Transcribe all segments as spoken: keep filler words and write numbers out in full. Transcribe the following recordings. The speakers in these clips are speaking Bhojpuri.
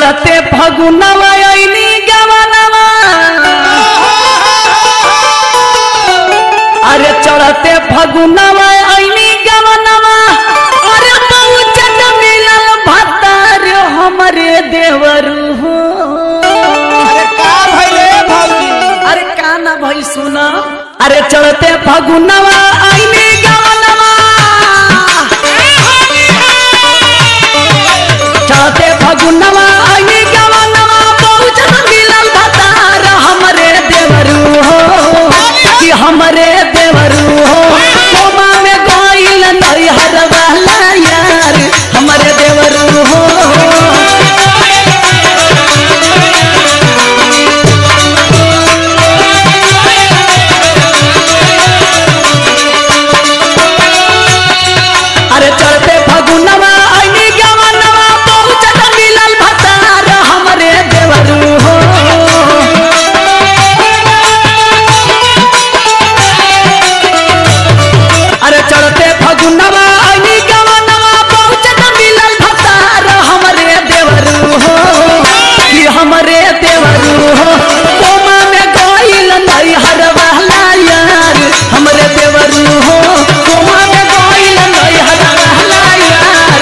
चढ़ते फगुनवा आईनी गवनवा अरे चढ़ते फगुनवा आईनी गवनवा अरे बहुचन मिलल भतार हमरे देवरू हो। अरे का भइले भौजी? अरे का ना भाई सुना अरे चढ़ते फगुनवा आईनी गवनवा चढ़ते फगुनवा आईनी गवनवा बहुचन मिलल भतार हमरे देवरू हो कि हमरे देवरू हो। कोमा में गइल नैहर वाला यार हमरे देवरू हो। अरे चढ़ते फगुनवा आईनी गवनवा बहुचन मिलल भतार हमरे देवरू हो। अरे चढ़ते फगुनवा आईनी गवनवा बहुचन मिलल भतार हमरे देवरू हो कि हमरे देवरू हो। कोमा में गइल नैहर वाला यार हमरे देवरू हो। कोमा में गइल नैहर वाला यार।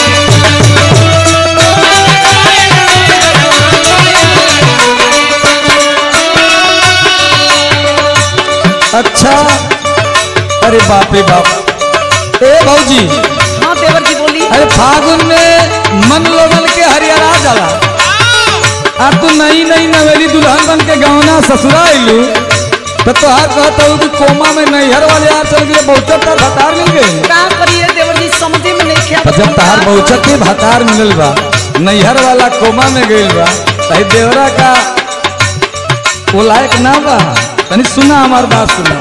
अच्छा अरे बाप रे बाप। ए भौजी हाँ देवर जी बोली। अरे फागुन में मन लोगन के हरिहरा जाला आ तू नई नई नवेली दुल्हन बन के गहना ससुरा आइलू तो तोहार कहता हूँ कि कोमा में नैहर वाले यार चल गए बहुचर तार भतार मिल गए। का करिए देवर जी समझे में नहीं ख्याल। तो जब तार बहुचर के भतार मिलल बा नैहर वाला कोमा में गइल बा तही देवरा का वो लायक ना बा। तनी सुना हमार बात सुना।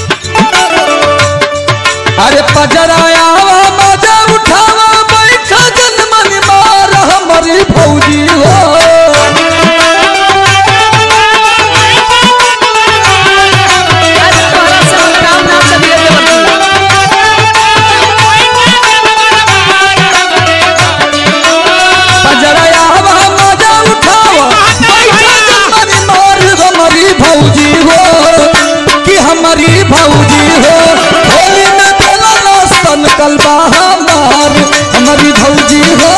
अरे पजराया मजा उठावा बैठा जनमन मार हमारी भौजी हो। पजराया मजा उठावा बैठा जनमन मार हमारी भौजी हो कि हमारी भौजी हो। होली में तेला नास्तन कलबा हमार हमारी भौजी हो।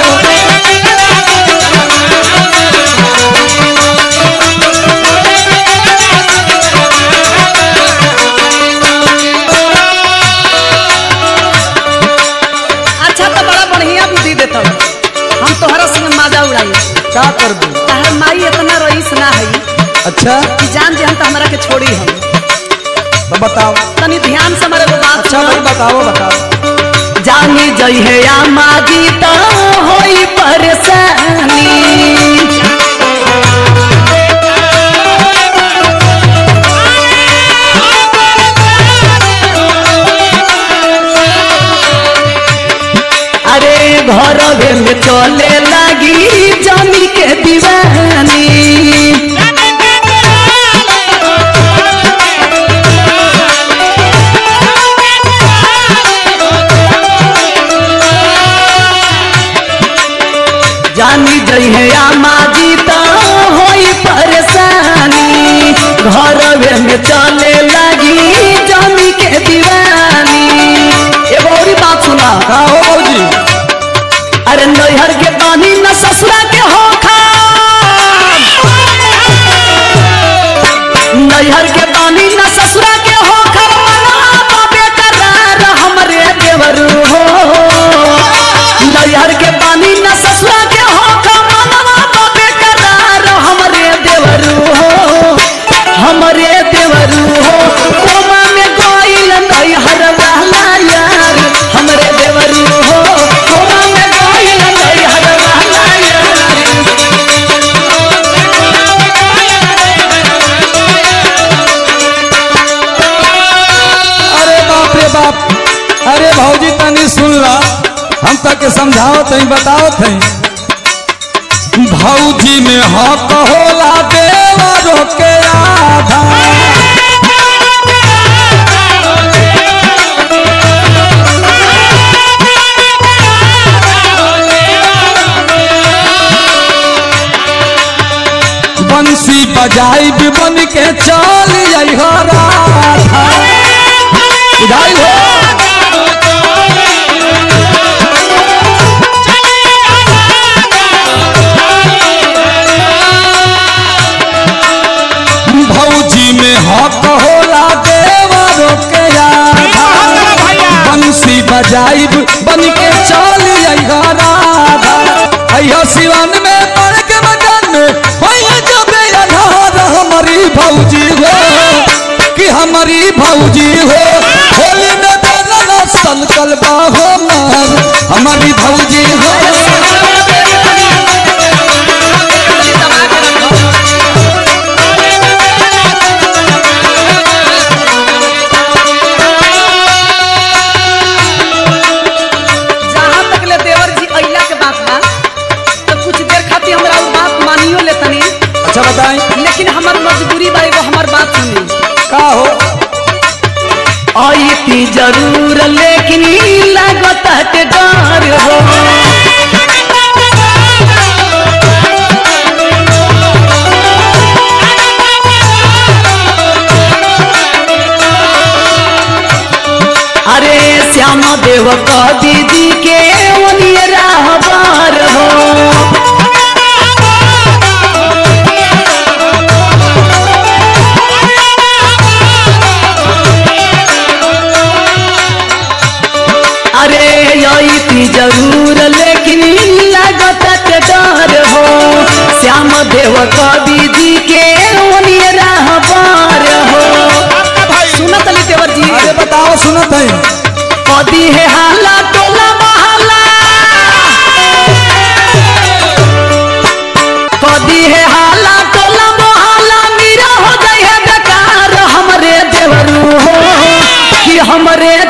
अच्छा तो बड़ा बढ़िया बुद्धि देता हम तोहरा संग माजा उड़ाई। का करबू? तहर माई इतना रईस ना है अच्छा कि जान जे हम तो हमरा के छोड़ी हम। तो बताओ। तनी ध्यान से हमारे बात अच्छा सुनो। भाई बताओ बताओ। जानी जई है या माजी तो होई परेशानी। अरे घर में चले लगी जमी के दीवानी। जानी जई है या माजी तो होई परेशानी। घर में चले लगी जमी के दीवानी। एगो और बात सुना। का हो भौजी? अरे नैहर के पानी न ससुरा के हो खा। नैहर के पानी न ससुरा के हो खा। मनवा बाबे करार हमरे देवरू हो। नैहर के पानी न ससुरा के हो खा। मनवा बाबे करार हमरे देवरू हो। हमरे देवरू हो। कोमा में गइल नैहर वाला यार हमरे देवरू हो। कोमा में गइल नैहर वाला यार। अरे बाप रे बाप। अरे भौजी तनी सुन ला हम तक समझावत हई बतावत हई। भौजी में हक होला देवरों के आधा। बजाई बन के चल आई हो राधा बुझाई हो भौजी में हक होला देवरों के आधा बंसी बजाई बन के चल आई हो राधा अयो सिवान में पड़ के मकान में होइए जबे अनहार हमारी भौजी हो कि हमारी भौजी हो होली में बेला संकल बाहो मार हमारी भौजी हो अच्छा बताएं लेकिन हमार मजबूरी बा एगो हमार बात सुनी का हो आईती जरूर लेकिन लागत है डर हो अरे श्याम देव का दीदी के ओनिए रहबार हो जरूर लेकिन लागत के डर हो श्याम देव कवि जी के ओनिए रहबार हो सुनत नहीं देवर जी अरे बताओ सुनत है कदी है हाला टोला महला कदी है हाला टोला महला मेरा हो जाए बेकार हमरे देवरू हो कि हमरे